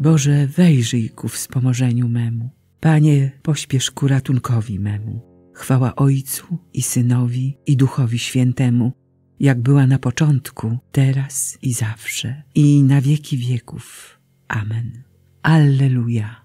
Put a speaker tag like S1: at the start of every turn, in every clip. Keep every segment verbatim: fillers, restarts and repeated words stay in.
S1: Boże, wejrzyj ku wspomożeniu memu. Panie, pośpiesz ku ratunkowi memu. Chwała Ojcu i Synowi i Duchowi Świętemu, jak była na początku, teraz i zawsze, i na wieki wieków. Amen. Alleluja.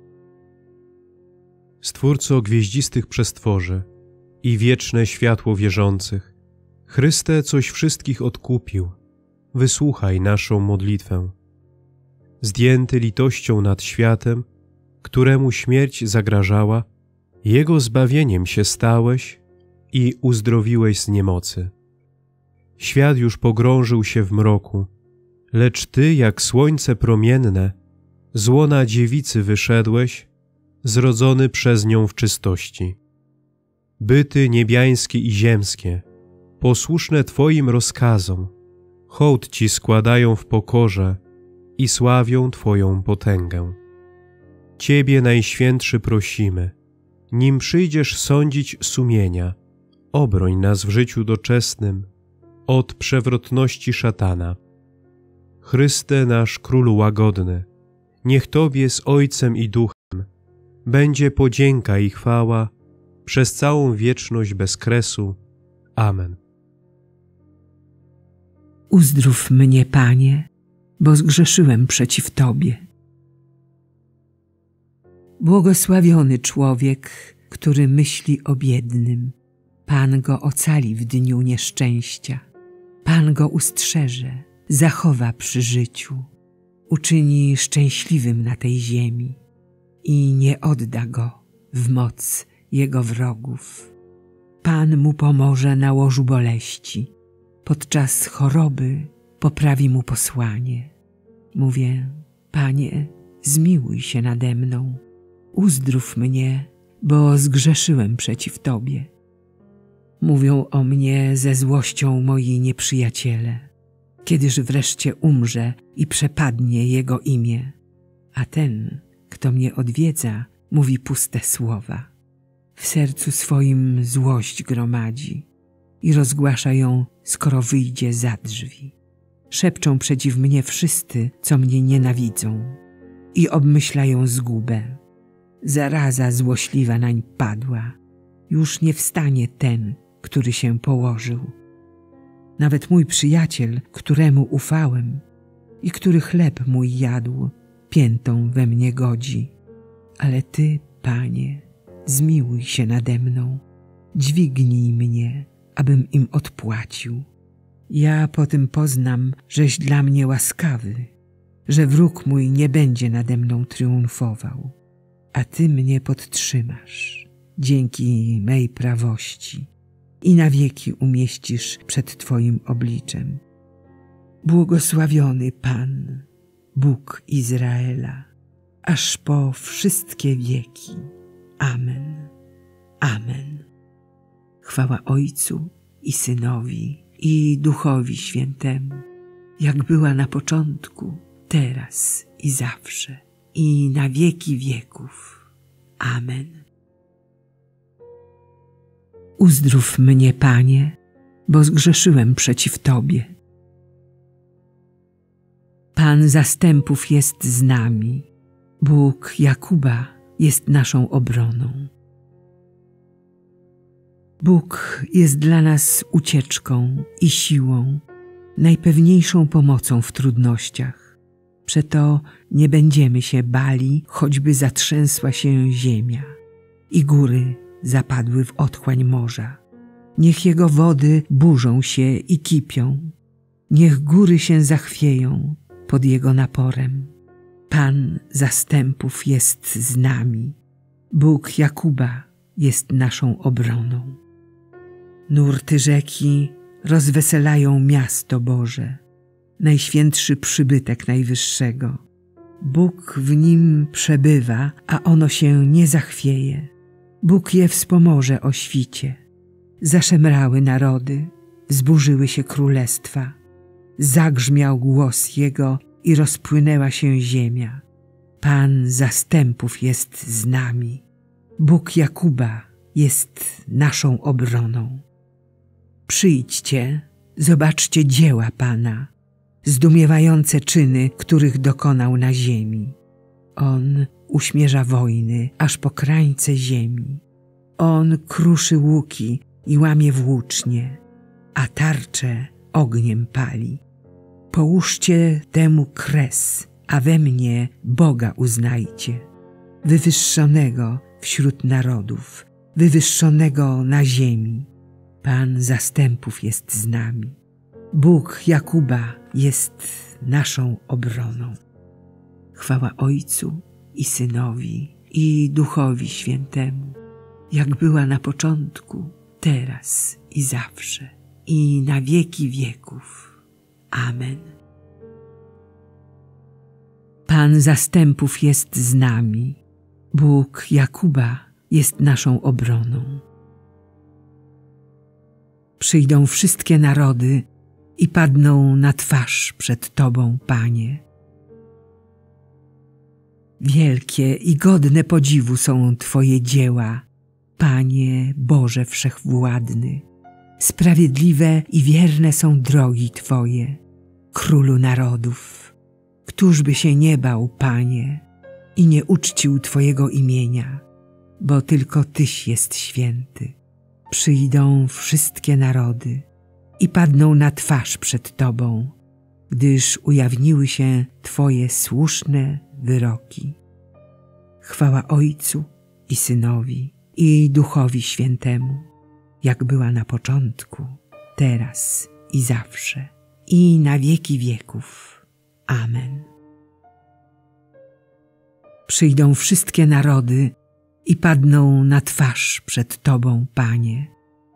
S2: Stwórco gwieździstych przestworzy i wieczne światło wierzących, Chryste, coś wszystkich odkupił, wysłuchaj naszą modlitwę. Zdjęty litością nad światem, któremu śmierć zagrażała, Jego zbawieniem się stałeś i uzdrowiłeś z niemocy. Świat już pogrążył się w mroku, lecz Ty, jak słońce promienne, z łona dziewicy wyszedłeś, zrodzony przez nią w czystości. Byty niebiańskie i ziemskie, posłuszne Twoim rozkazom, hołd Ci składają w pokorze i sławią Twoją potęgę. Ciebie, Najświętszy, prosimy, nim przyjdziesz sądzić sumienia, obroń nas w życiu doczesnym od przewrotności szatana. Chryste, nasz Królu łagodny, niech Tobie z Ojcem i Duchem będzie podzięka i chwała przez całą wieczność bez kresu. Amen.
S1: Uzdrów mnie, Panie, bo zgrzeszyłem przeciw Tobie. Błogosławiony człowiek, który myśli o biednym. Pan go ocali w dniu nieszczęścia. Pan go ustrzeże, zachowa przy życiu, uczyni szczęśliwym na tej ziemi i nie odda go w moc jego wrogów. Pan mu pomoże na łożu boleści, podczas choroby poprawi mu posłanie. Mówię, Panie, zmiłuj się nade mną, uzdrów mnie, bo zgrzeszyłem przeciw Tobie. Mówią o mnie ze złością moi nieprzyjaciele, kiedyż wreszcie umrze i przepadnie Jego imię. A ten, kto mnie odwiedza, mówi puste słowa. W sercu swoim złość gromadzi i rozgłasza ją, skoro wyjdzie za drzwi. Szepczą przeciw mnie wszyscy, co mnie nienawidzą i obmyślają zgubę. Zaraza złośliwa nań padła. Już nie wstanie ten, który się położył. Nawet mój przyjaciel, któremu ufałem i który chleb mój jadł, piętą we mnie godzi. Ale Ty, Panie, zmiłuj się nade mną, dźwignij mnie, abym im odpłacił. Ja po tym poznam, żeś dla mnie łaskawy, że wróg mój nie będzie nade mną triumfował, a Ty mnie podtrzymasz dzięki mej prawości i na wieki umieścisz przed Twoim obliczem. Błogosławiony Pan, Bóg Izraela, aż po wszystkie wieki. Amen. Amen. Chwała Ojcu i Synowi i Duchowi Świętemu, jak była na początku, teraz i zawsze, i na wieki wieków. Amen. Uzdrów mnie, Panie, bo zgrzeszyłem przeciw Tobie. Pan zastępów jest z nami, Bóg Jakuba jest naszą obroną. Bóg jest dla nas ucieczką i siłą, najpewniejszą pomocą w trudnościach. Przeto nie będziemy się bali, choćby zatrzęsła się ziemia i góry zapadły w otchłań morza. Niech Jego wody burzą się i kipią, niech góry się zachwieją pod Jego naporem. Pan zastępów jest z nami, Bóg Jakuba jest naszą obroną. Nurty rzeki rozweselają miasto Boże, najświętszy przybytek Najwyższego. Bóg w nim przebywa, a ono się nie zachwieje. Bóg je wspomoże o świcie. Zaszemrały narody, zburzyły się królestwa. Zagrzmiał głos Jego i rozpłynęła się ziemia. Pan zastępów jest z nami. Bóg Jakuba jest naszą obroną. Przyjdźcie, zobaczcie dzieła Pana, zdumiewające czyny, których dokonał na ziemi. On uśmierza wojny aż po krańce ziemi. On kruszy łuki i łamie włócznie, a tarcze ogniem pali. Połóżcie temu kres, a we mnie Boga uznajcie, wywyższonego wśród narodów, wywyższonego na ziemi. Pan zastępów jest z nami. Bóg Jakuba jest naszą obroną. Chwała Ojcu i Synowi, i Duchowi Świętemu, jak była na początku, teraz i zawsze, i na wieki wieków. Amen. Pan zastępów jest z nami. Bóg Jakuba jest naszą obroną. Przyjdą wszystkie narody i padną na twarz przed Tobą, Panie. Wielkie i godne podziwu są Twoje dzieła, Panie Boże Wszechwładny. Sprawiedliwe i wierne są drogi Twoje, Królu narodów. Któż by się nie bał, Panie, i nie uczcił Twojego imienia, bo tylko Tyś jest święty. Przyjdą wszystkie narody i padną na twarz przed Tobą, gdyż ujawniły się Twoje słuszne wyroki. Chwała Ojcu i Synowi, i Duchowi Świętemu, jak była na początku, teraz i zawsze, i na wieki wieków. Amen. Przyjdą wszystkie narody i padną na twarz przed Tobą, Panie.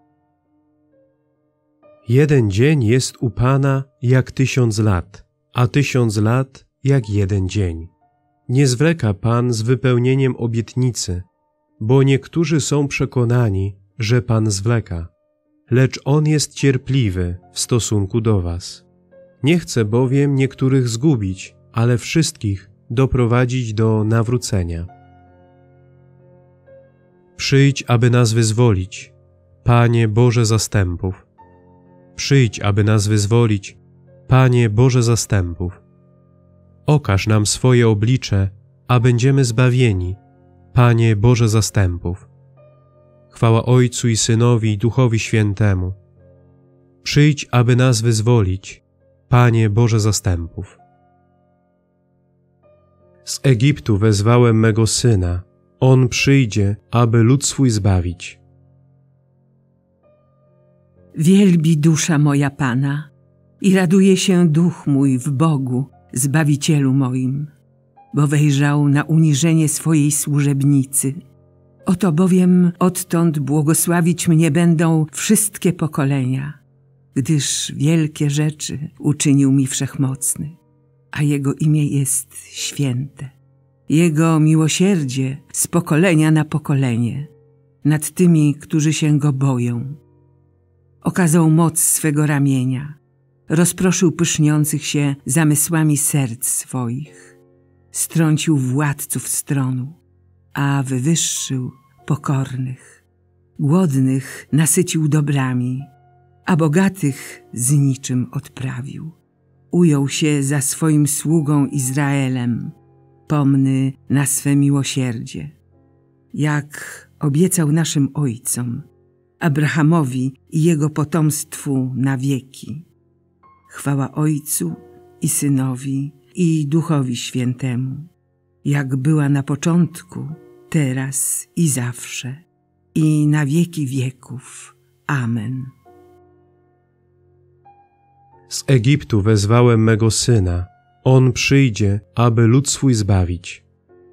S2: Jeden dzień jest u Pana jak tysiąc lat, a tysiąc lat jak jeden dzień. Nie zwleka Pan z wypełnieniem obietnicy, bo niektórzy są przekonani, że Pan zwleka, lecz On jest cierpliwy w stosunku do was. Nie chce bowiem niektórych zgubić, ale wszystkich doprowadzić do nawrócenia. Przyjdź, aby nas wyzwolić, Panie Boże zastępów. Przyjdź, aby nas wyzwolić, Panie Boże zastępów. Okaż nam swoje oblicze, a będziemy zbawieni, Panie Boże zastępów. Chwała Ojcu i Synowi i Duchowi Świętemu. Przyjdź, aby nas wyzwolić, Panie Boże zastępów. Z Egiptu wezwałem mego Syna, On przyjdzie, aby lud swój zbawić.
S1: Wielbi dusza moja Pana i raduje się duch mój w Bogu, Zbawicielu moim, bo wejrzał na uniżenie swojej służebnicy. Oto bowiem odtąd błogosławić mnie będą wszystkie pokolenia, gdyż wielkie rzeczy uczynił mi Wszechmocny, a Jego imię jest święte. Jego miłosierdzie z pokolenia na pokolenie nad tymi, którzy się Go boją. Okazał moc swego ramienia, rozproszył pyszniących się zamysłami serc swoich, strącił władców stronu, a wywyższył pokornych. Głodnych nasycił dobrami, a bogatych z niczym odprawił. Ujął się za swoim sługą Izraelem, pomny na swe miłosierdzie, jak obiecał naszym ojcom, Abrahamowi i jego potomstwu na wieki. Chwała Ojcu i Synowi i Duchowi Świętemu, jak była na początku, teraz i zawsze, i na wieki wieków. Amen.
S2: Z Egiptu wezwałem mego Syna, On przyjdzie, aby lud swój zbawić.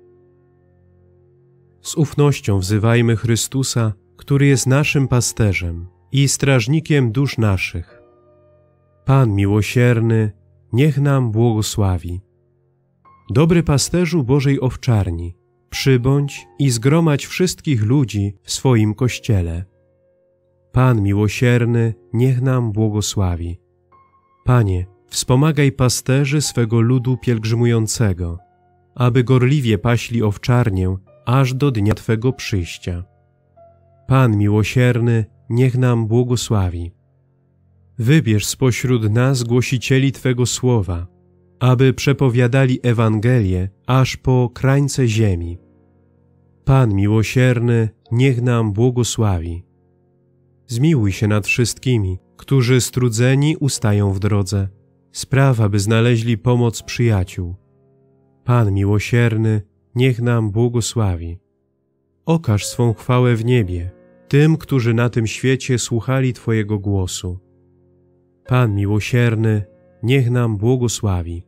S2: Z ufnością wzywajmy Chrystusa, który jest naszym pasterzem i strażnikiem dusz naszych. Pan miłosierny, niech nam błogosławi. Dobry pasterzu Bożej owczarni, przybądź i zgromadź wszystkich ludzi w swoim kościele. Pan miłosierny, niech nam błogosławi. Panie, wspomagaj pasterzy swego ludu pielgrzymującego, aby gorliwie paśli owczarnię aż do dnia Twego przyjścia. Pan miłosierny, niech nam błogosławi. Wybierz spośród nas głosicieli Twego słowa, aby przepowiadali Ewangelię aż po krańce ziemi. Pan miłosierny niech nam błogosławi. Zmiłuj się nad wszystkimi, którzy strudzeni ustają w drodze. Spraw, aby znaleźli pomoc przyjaciół. Pan miłosierny niech nam błogosławi. Okaż swą chwałę w niebie tym, którzy na tym świecie słuchali Twojego głosu. Pan miłosierny niech nam błogosławi.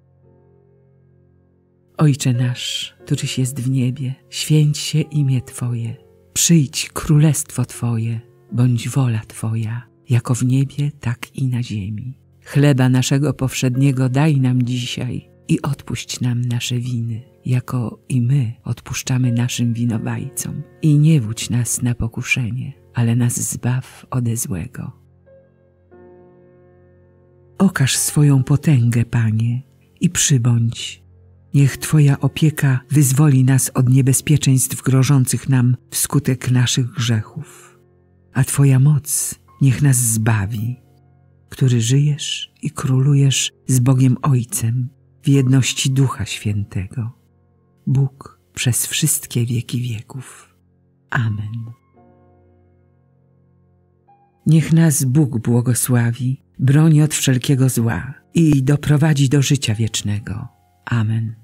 S1: Ojcze nasz, któryś jest w niebie, święć się imię Twoje. Przyjdź królestwo Twoje, bądź wola Twoja, jako w niebie, tak i na ziemi. Chleba naszego powszedniego daj nam dzisiaj i odpuść nam nasze winy, jako i my odpuszczamy naszym winowajcom. I nie wódź nas na pokuszenie, ale nas zbaw ode złego. Okaż swoją potęgę, Panie, i przybądź. Niech Twoja opieka wyzwoli nas od niebezpieczeństw grożących nam wskutek naszych grzechów, a Twoja moc niech nas zbawi, który żyjesz i królujesz z Bogiem Ojcem w jedności Ducha Świętego, Bóg przez wszystkie wieki wieków. Amen. Niech nas Bóg błogosławi, broni od wszelkiego zła i doprowadzi do życia wiecznego. Amen.